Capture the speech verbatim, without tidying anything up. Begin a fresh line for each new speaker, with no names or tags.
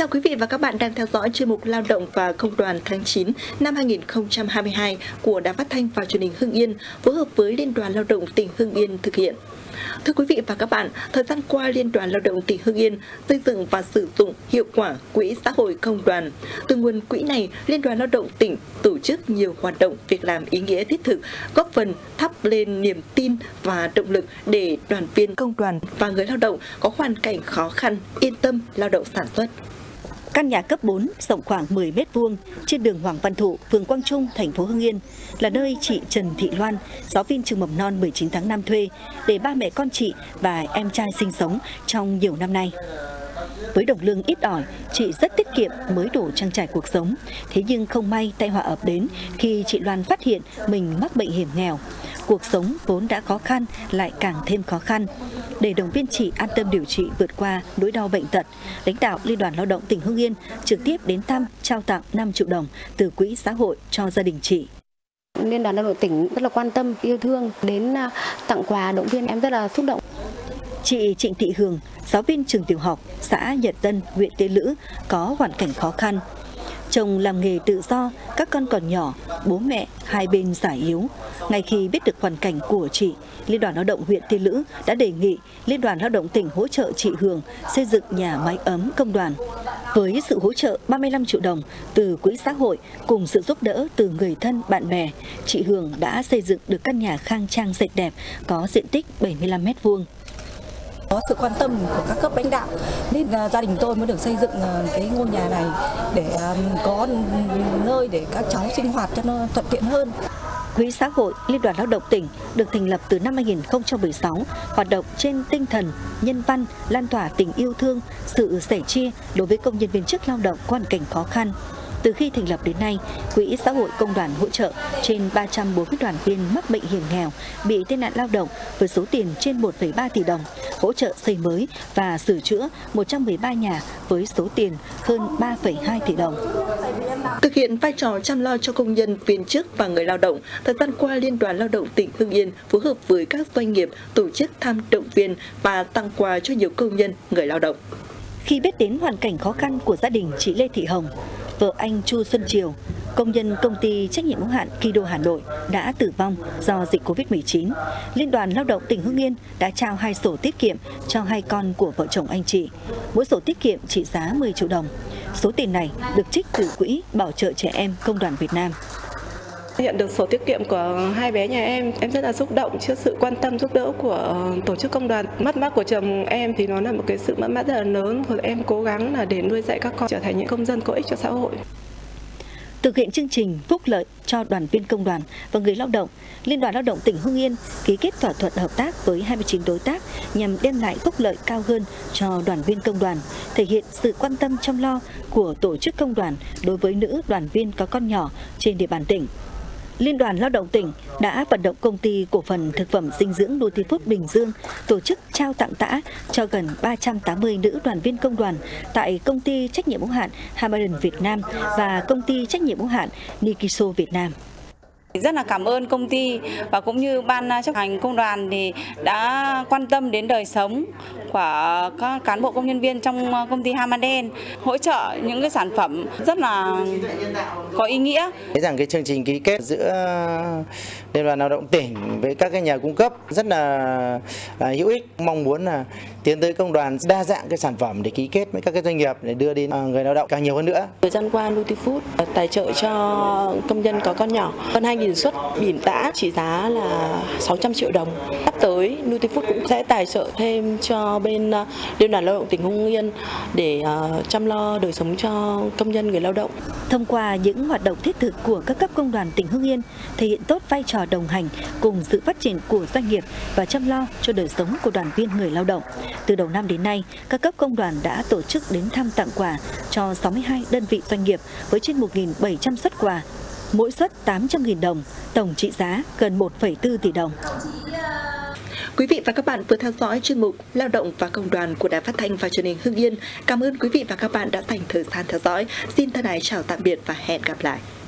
chào quý vị và các bạn đang theo dõi chuyên mục Lao động và Công đoàn tháng chín năm hai nghìn không trăm hai mươi hai của Đài Phát thanh và Truyền hình Hưng Yên phối hợp với Liên đoàn Lao động tỉnh Hưng Yên thực hiện. Thưa quý vị và các bạn, thời gian qua Liên đoàn Lao động tỉnh Hưng Yên xây dựng và sử dụng hiệu quả Quỹ xã hội công đoàn. Từ nguồn quỹ này, Liên đoàn Lao động tỉnh tổ chức nhiều hoạt động việc làm ý nghĩa thiết thực, góp phần thắp lên niềm tin và động lực để đoàn viên công đoàn và người lao động có hoàn cảnh khó khăn yên tâm lao động sản xuất.
Căn nhà cấp bốn rộng khoảng mười mét vuông trên đường Hoàng Văn Thụ, phường Quang Trung, thành phố Hưng Yên là nơi chị Trần Thị Loan, giáo viên trường mầm non mười chín tháng năm thuê để ba mẹ con chị và em trai sinh sống trong nhiều năm nay. Với đồng lương ít ỏi, chị rất tiết kiệm mới đủ trang trải cuộc sống. Thế nhưng không may tai họa ập đến khi chị Loan phát hiện mình mắc bệnh hiểm nghèo. Cuộc sống vốn đã khó khăn lại càng thêm khó khăn. Để động viên chị an tâm điều trị vượt qua nỗi đau bệnh tật, lãnh đạo Liên đoàn Lao động tỉnh Hưng Yên trực tiếp đến thăm trao tặng năm triệu đồng từ quỹ xã hội cho gia đình chị.
Liên đoàn Lao động tỉnh rất là quan tâm, yêu thương, đến tặng quà động viên em rất là xúc động.
Chị Trịnh Thị Hường, giáo viên trường tiểu học xã Nhật Tân, huyện Tiên Lữ có hoàn cảnh khó khăn. Chồng làm nghề tự do, các con còn nhỏ, bố mẹ hai bên già yếu. Ngay khi biết được hoàn cảnh của chị, Liên đoàn Lao động huyện Tiên Lữ đã đề nghị Liên đoàn Lao động tỉnh hỗ trợ chị Hường xây dựng nhà máy ấm công đoàn. Với sự hỗ trợ ba mươi lăm triệu đồng từ quỹ xã hội cùng sự giúp đỡ từ người thân bạn bè, chị Hường đã xây dựng được căn nhà khang trang sạch đẹp có diện tích bảy mươi lăm mét vuông.
Có sự quan tâm của các cấp lãnh đạo nên gia đình tôi mới được xây dựng cái ngôi nhà này để có nơi để các cháu sinh hoạt cho nó thuận tiện hơn.
Quỹ xã hội Liên đoàn Lao động tỉnh được thành lập từ năm hai nghìn không trăm mười sáu, hoạt động trên tinh thần nhân văn, lan tỏa tình yêu thương, sự sẻ chia đối với công nhân viên chức lao động có hoàn cảnh khó khăn. Từ khi thành lập đến nay, Quỹ xã hội công đoàn hỗ trợ trên ba trăm bốn mươi đoàn viên mắc bệnh hiểm nghèo, bị tai nạn lao động với số tiền trên một phẩy ba tỷ đồng, hỗ trợ xây mới và sửa chữa một trăm mười ba nhà với số tiền hơn ba phẩy hai tỷ đồng.
Thực hiện vai trò chăm lo cho công nhân, viên chức và người lao động, thời gian qua Liên đoàn Lao động tỉnh Hưng Yên phối hợp với các doanh nghiệp tổ chức thăm động viên và tặng quà cho nhiều công nhân, người lao động.
Khi biết đến hoàn cảnh khó khăn của gia đình chị Lê Thị Hồng, vợ anh Chu Xuân Triều, công nhân công ty trách nhiệm hữu hạn Kido Hà Nội đã tử vong do dịch Covid mười chín, Liên đoàn Lao động tỉnh Hưng Yên đã trao hai sổ tiết kiệm cho hai con của vợ chồng anh chị. Mỗi sổ tiết kiệm trị giá mười triệu đồng. Số tiền này được trích từ Quỹ Bảo trợ Trẻ Em Công đoàn Việt Nam.
Nhận được sổ tiết kiệm của hai bé nhà em, em rất là xúc động trước sự quan tâm giúp đỡ của tổ chức công đoàn. Mất mát của chồng em thì nó là một cái sự mất mát rất là lớn, rồi em cố gắng là để nuôi dạy các con trở thành những công dân có ích cho xã hội.
Thực hiện chương trình phúc lợi cho đoàn viên công đoàn và người lao động, Liên đoàn Lao động tỉnh Hưng Yên ký kết thỏa thuận hợp tác với hai mươi chín đối tác nhằm đem lại phúc lợi cao hơn cho đoàn viên công đoàn, thể hiện sự quan tâm chăm lo của tổ chức công đoàn đối với nữ đoàn viên có con nhỏ trên địa bàn tỉnh. Liên đoàn Lao động tỉnh đã vận động công ty cổ phần thực phẩm dinh dưỡng Nutifood Bình Dương tổ chức trao tặng tã cho gần ba trăm tám mươi nữ đoàn viên công đoàn tại công ty trách nhiệm hữu hạn Hamadan Việt Nam và công ty trách nhiệm hữu hạn Nikiso Việt Nam.
Rất là cảm ơn công ty và cũng như ban chấp hành công đoàn thì đã quan tâm đến đời sống của các cán bộ công nhân viên trong công ty Hamadan, hỗ trợ những cái sản phẩm rất là có ý nghĩa.
Thấy rằng cái chương trình ký kết giữa Liên đoàn Lao động tỉnh với các cái nhà cung cấp rất là, là hữu ích, mong muốn là tiến tới công đoàn đa dạng cái sản phẩm để ký kết với các cái doanh nghiệp để đưa đến người lao động càng nhiều hơn nữa.
Thời gian qua Nutifood tài trợ cho công nhân có con nhỏ hơn hai nghìn suất bỉm tã trị giá là sáu trăm triệu đồng. Sắp tới Nutifood cũng sẽ tài trợ thêm cho bên Liên đoàn Lao động tỉnh Hưng Yên để uh, chăm lo đời sống cho công nhân người lao động.
Thông qua những hoạt động thiết thực của các cấp công đoàn tỉnh Hưng Yên, thể hiện tốt vai trò đồng hành cùng sự phát triển của doanh nghiệp và chăm lo cho đời sống của đoàn viên người lao động. Từ đầu năm đến nay, các cấp công đoàn đã tổ chức đến thăm tặng quà cho sáu mươi hai đơn vị doanh nghiệp với trên một nghìn bảy trăm suất quà, mỗi suất tám trăm nghìn đồng, tổng trị giá gần một phẩy bốn tỷ đồng.
Quý vị và các bạn vừa theo dõi chuyên mục Lao động và Công đoàn của Đài Phát thanh và Truyền hình Hưng Yên. Cảm ơn quý vị và các bạn đã dành thời gian theo dõi. Xin thân ái chào tạm biệt và hẹn gặp lại.